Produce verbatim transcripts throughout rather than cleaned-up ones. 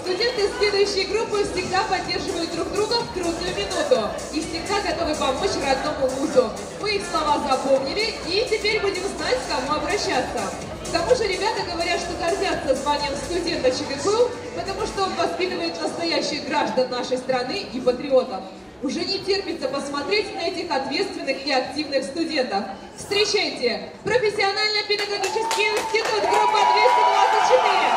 Студенты следующей группы всегда поддерживают друг друга в трудную минуту и всегда готовы помочь родному вузу. Мы их слова запомнили и теперь будем знать, к кому обращаться. К тому же ребята говорят, что гордятся званием студента ЧГПУ, потому что он воспитывает настоящих граждан нашей страны и патриотов. Уже не терпится посмотреть на этих ответственных и активных студентов. Встречайте, профессионально-педагогический институт, группа двести двадцать четыре.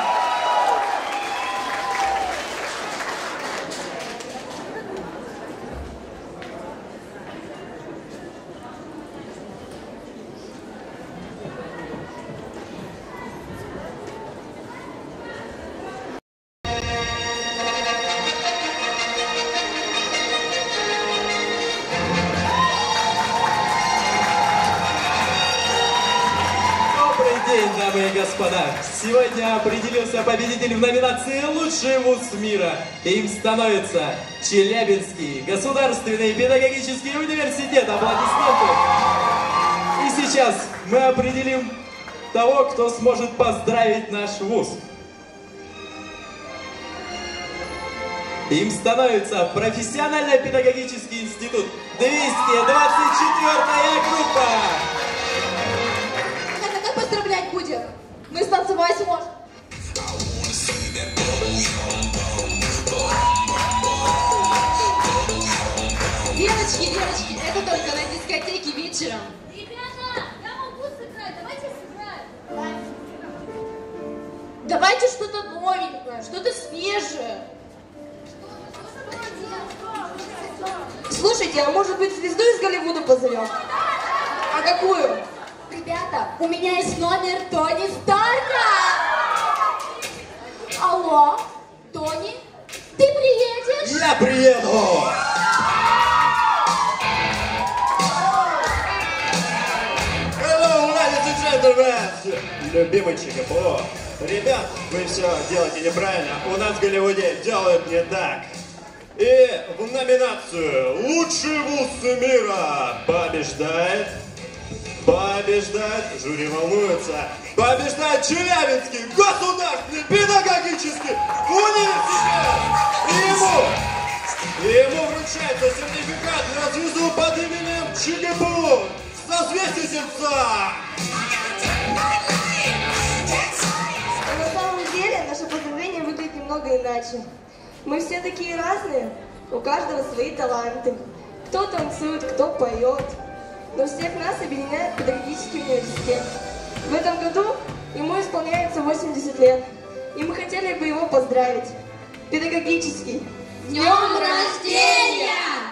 Дамы и господа, сегодня определился победитель в номинации «Лучший вуз мира». Им становится Челябинский государственный педагогический университет. Аплодисменты! И сейчас мы определим того, кто сможет поздравить наш вуз. Им становится профессионально-педагогический институт, двести двадцать четвёртая группа. Поздравлять будем. Мы станцевать сможем. Девочки, девочки, это только на дискотеке вечером. Ребята, я могу сыграть, давайте сыграем. Давайте что-то новенькое, что-то свежее. Слушайте, а может быть звезду из Голливуда позовем? А какую? Ребята, у меня есть номер Тони Старка. Алло, Тони, ты приедешь? Я приеду! Hello, ladies and gentlemen! Любимый ЧГПУ. Ребят, вы все делаете неправильно. У нас в Голливуде делают не так. И в номинацию «Лучший вуз мира» побеждает... Побеждает, жюри волнуется, побеждает Челябинский государственный педагогический университет! И ему, и ему вручается сертификат на звезду под именем ЧГПУ «Созвездие Тельца». На самом деле, наше поздравление выглядит немного иначе. Мы все такие разные, у каждого свои таланты. Кто танцует, кто поет. Но всех нас объединяет педагогический университет. В этом году ему исполняется восемьдесят лет. И мы хотели бы его поздравить. Педагогический. Днем рождения!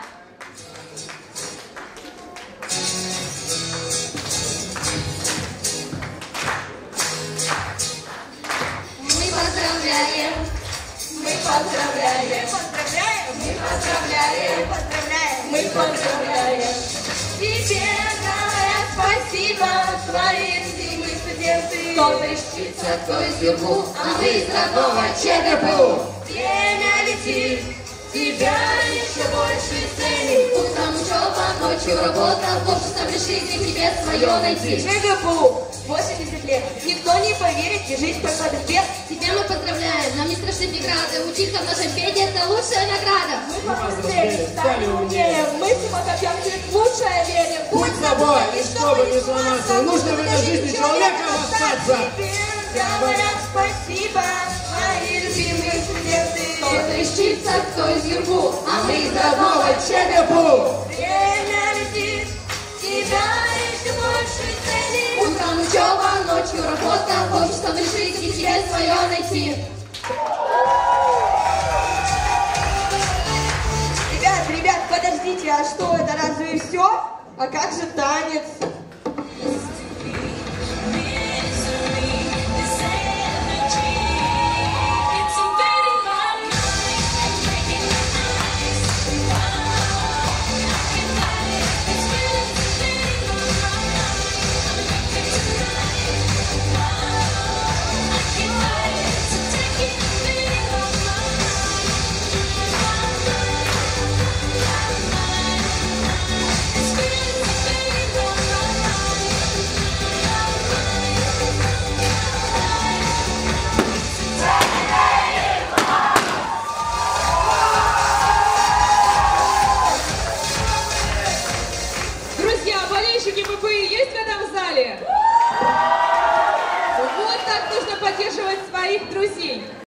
Мы поздравляем! Мы поздравляем! Поздравляем! Мы поздравляем! Поздравляем! Мы поздравляем! Тебе говорят спасибо твои любимые студенты. Кто защитится, кто из юрбу, а мы из родного ЧГПУ. Время летит, тебя еще больше ценит. Утром учеба, ночью работа, в обществе жизни тебе свое найти. ЧГПУ! восемьдесят лет. Никто не поверит, и жизнь пошла без бед. Тебя мы поздравляем, нам не страшны преграды. Учиться в нашем педе – это лучшая награда. Мы повзрослели, стали умнее. Мы самокопьем чуть лучшее верим. Будь собой, и чтобы не сломаться, нужно в этой жизни человеком остаться. Говорят спасибо, мои любимые студенты. Кто защитится, кто из юрбу, а мы из родного ЧГПУ. Время летит, тебя еще больше ценит. Утром учеба, ночью работа, в обществе жизни тебе свое найти. Ребят, ребят, подождите, а что, это разве все? А как же танец? It's болельщики ППИ есть в этом зале? Вот так нужно поддерживать своих друзей.